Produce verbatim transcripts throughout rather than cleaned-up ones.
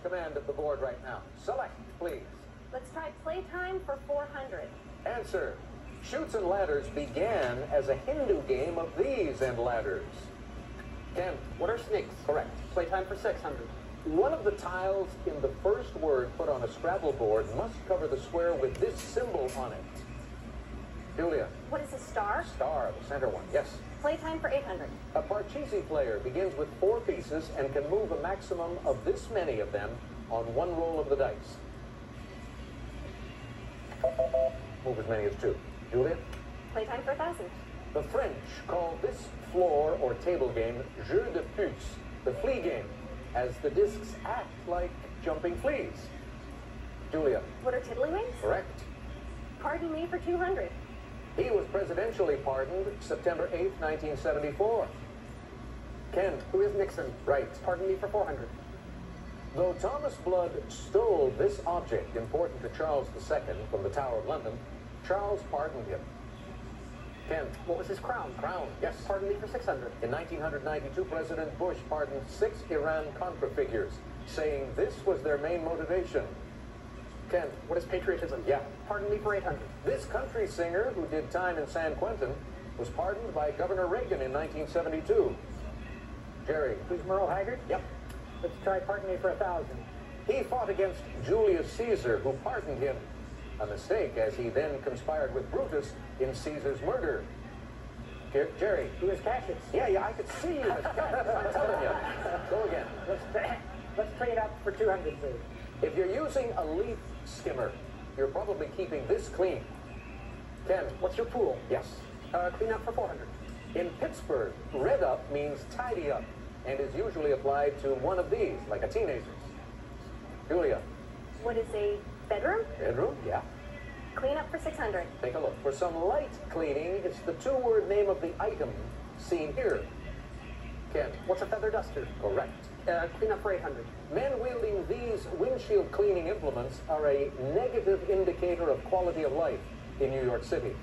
command of the board right now. Select, please. Let's try playtime for four hundred. Answer. Chutes and Ladders began as a Hindu game of these and ladders. Ken. What are snakes? Correct. Playtime for six hundred. One of the tiles in the first word put on a Scrabble board must cover the square with this symbol on it. Julia. What is a star? Star, the center one. Yes. Playtime for eight hundred. A Parcheesi player begins with four pieces and can move a maximum of this many of them on one roll of the dice. Move as many as two. Julia? Playtime for one thousand. The French call this floor or table game jeu de puce, the flea game, as the discs act like jumping fleas. Julia? What are tiddlywinks? Correct. Pardon me for two hundred. He was presidentially pardoned September eighth, nineteen seventy-four. Ken? Who is Nixon? Right. Pardon me for four hundred. Though Thomas Blood stole this object important to Charles the Second from the Tower of London, Charles pardoned him. Ken? What was his crown? Crown, yes. Pardon me for six hundred. In nineteen ninety-two, President Bush pardoned six Iran-Contra figures, saying this was their main motivation. Ken? What is patriotism? Yeah. Pardon me for eight hundred. This country singer who did time in San Quentin was pardoned by Governor Reagan in nineteen seventy-two. Jerry? Who's Merle Haggard? Yep. Let's try pardon me for a thousand. He fought against Julius Caesar, who pardoned him. A mistake, as he then conspired with Brutus in Caesar's murder. Jer Jerry? Who is Cassius? Yeah, yeah, I could see you as Cassius. I'm telling you. Go again. Let's, let's trade up for two hundred, please. If you're using a leaf skimmer, you're probably keeping this clean. Ken? What's your pool? Yes. Uh, clean up for four hundred. In Pittsburgh, red up means tidy up and is usually applied to one of these, like a teenager's. Julia? What is a bedroom? Bedroom? Yeah. Clean up for six hundred. Take a look. For some light cleaning, it's the two-word name of the item seen here. Ken? What's a feather duster? Correct. Uh, clean up for eight hundred. Men wielding these windshield cleaning implements are a negative indicator of quality of life in New York City.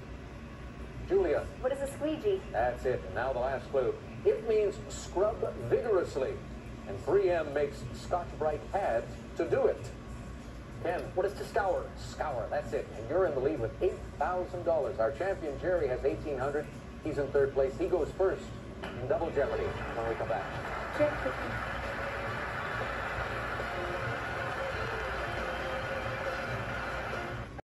Julia? What is a squeegee? That's it. And now the last clue. It means scrub vigorously. And three M makes Scotch-Brite pads to do it. Ken? What is to scour? Scour, that's it. And you're in the lead with eight thousand dollars. Our champion, Jerry, has eighteen hundred dollars. He's in third place. He goes first in Double Jeopardy when we come back. Jeopardy.